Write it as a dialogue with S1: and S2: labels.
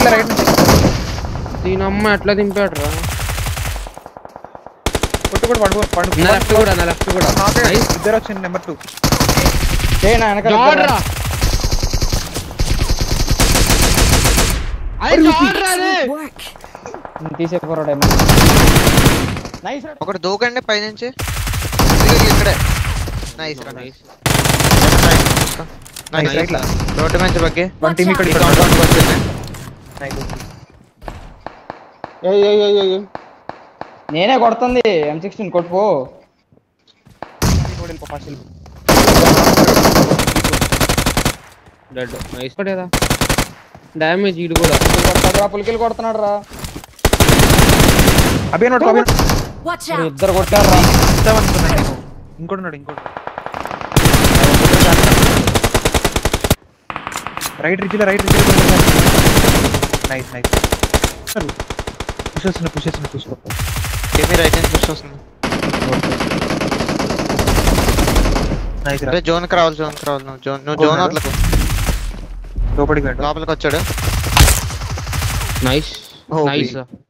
S1: Right నుంచి
S2: దీని అమ్మ ఎట్లా దింపాడు రా.
S1: కొట్టు కూడా పడు పడు.
S2: నా లెఫ్ట్ కూడా
S1: ఇద్దరు వచ్చింది నెంబర్ 2
S3: ఏనా వెనక
S2: జాడ్రా అరే జాడ్రా రే
S3: తీసేపోరాడు. నైస్
S4: ఒకటి దూకండి పై నుంచి ఇక్కడే. నైస్ రా నైస్
S1: నైస్ రైట్ లా
S4: రోడ్డు మంచి బగ్గే
S1: వన్ టీమ్ ఇక్కడ
S4: కాంపౌండ్ వచ్చింది.
S1: నైస్
S3: నేనే కొడుతుంది M16 కొట్టుకో.
S2: డెడ్ నైస్ పడేదా డ్యామేజ్ ఈడు కూడా
S3: కొడతాడు రా, పులికిలు కొడుతున్నాడు రా.
S1: అభినోట్ అభినోట్
S3: ఇద్దరు కొట్టారు రా.
S1: ఇంకోటి right rich right nice nice push చూసుకో.
S4: ఏమి రైట్ నుంచి పుష్ వస్తుంది.
S1: నైస్ రా.
S4: జోన్కి రావాలి నువ్వు జోన్ అట్లకు
S1: లోపలికి
S4: లోపలికి వచ్చాడు.
S2: Nice nice